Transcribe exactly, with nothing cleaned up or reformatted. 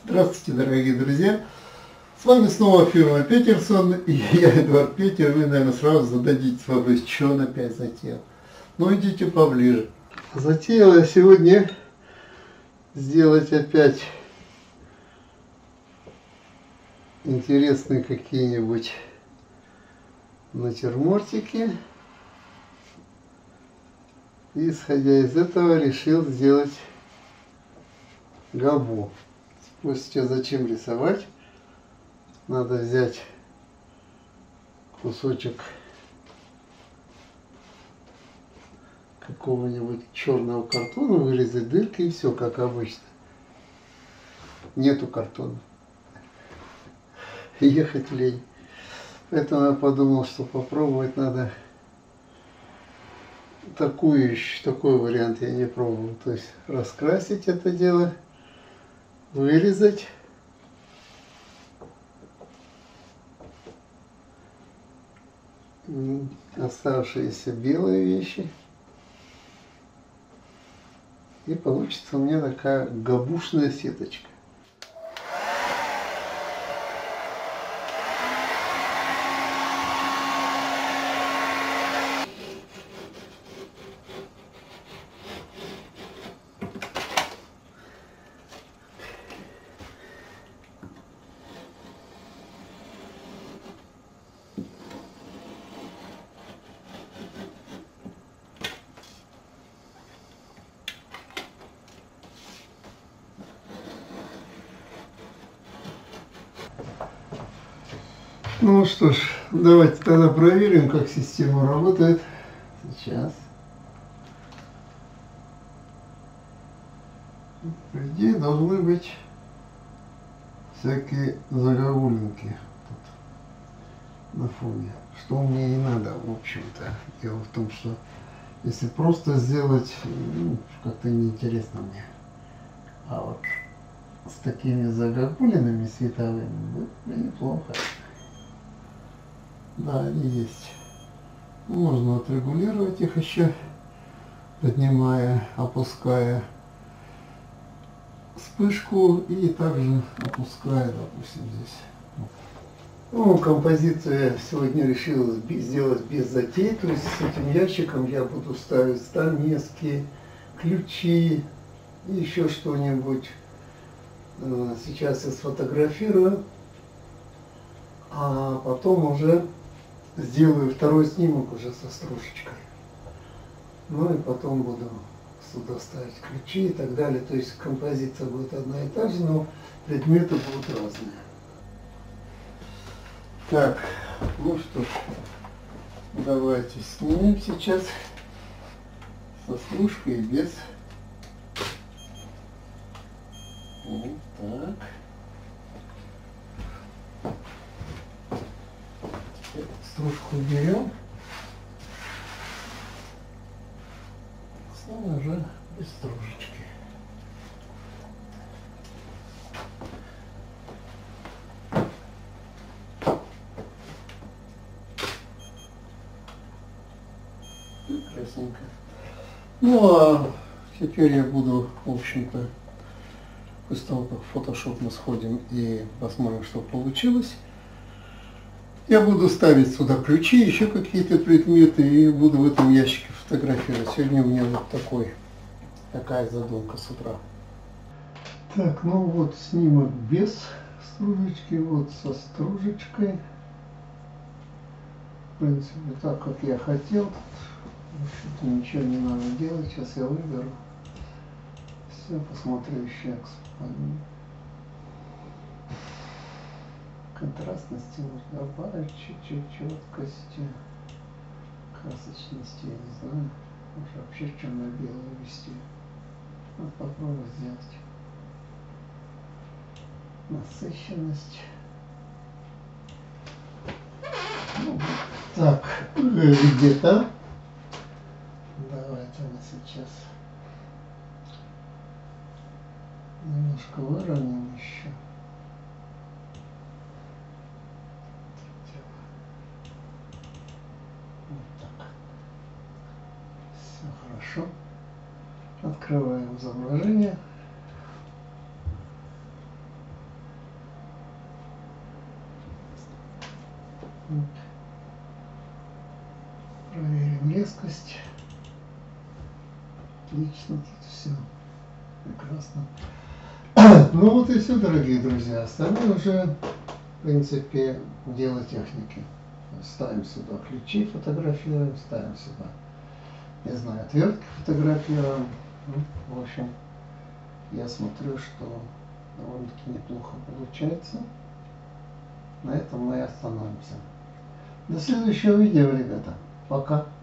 Здравствуйте, дорогие друзья! С вами снова фирма Петерсон, и я, Эдуард Петер. Вы, наверное, сразу зададите вопрос, что он опять затеял. Ну, идите поближе. Затеял я сегодня сделать опять интересные какие-нибудь натюрмортики. И, исходя из этого, решил сделать гобу. Спросите, зачем рисовать? Надо взять кусочек какого-нибудь черного картона, вырезать дырки и все, как обычно. Нету картона. Ехать лень. Поэтому я подумал, что попробовать надо такую еще, такой вариант я не пробовал. То есть раскрасить это дело, вырезать. Оставшиеся белые вещи. И получится у меня такая гобушная сеточка. Ну что ж, давайте тогда проверим, как система работает. Сейчас. По идее должны быть всякие загогулинки тут на фоне. Что мне и надо, в общем-то. Дело в том, что если просто сделать, ну, как-то неинтересно мне. А вот с такими загогулинами световыми будет неплохо. Да, они есть. Можно отрегулировать их еще, поднимая, опуская вспышку и также опуская, допустим, здесь. Ну, композицию я сегодня решил сделать без затей, то есть с этим ящиком я буду ставить стамески, ключи, еще что-нибудь. Сейчас я сфотографирую, а потом уже сделаю второй снимок уже со стружечкой. Ну и потом буду сюда ставить ключи и так далее. То есть композиция будет одна и та же, но предметы будут разные. Так, ну что ж, давайте снимем сейчас со стружкой и без. Вот так. Стружку берем, снова уже без стружечки. Прекрасненько. Ну а теперь я буду, в общем-то, после того, как в Photoshop мы сходим и посмотрим, что получилось, я буду ставить сюда ключи, еще какие-то предметы, и буду в этом ящике фотографировать. Сегодня у меня вот такой, такая задумка с утра. Так, ну вот снимок без стружечки, вот со стружечкой. В принципе, так, как я хотел. Тут ничего не надо делать. Сейчас я выберу. Все, посмотрю еще. Контрастности нужно добавить, чуть-чуть четкости, красочности, я не знаю, может вообще черно-белое вести. Надо попробовать сделать. Насыщенность. Ну, так, где-то. Давайте мы сейчас немножко выровняем еще. Хорошо. Открываем изображение. Вот. Проверим резкость. Отлично, тут все прекрасно. Ну вот и все, дорогие друзья. Остальное уже, в принципе, дело техники. Ставим сюда ключи, фотографируем, ставим сюда, не знаю, отвертки фотографируем. Ну, в общем, я смотрю, что довольно-таки неплохо получается. На этом мы и остановимся. До следующего видео, ребята. Пока.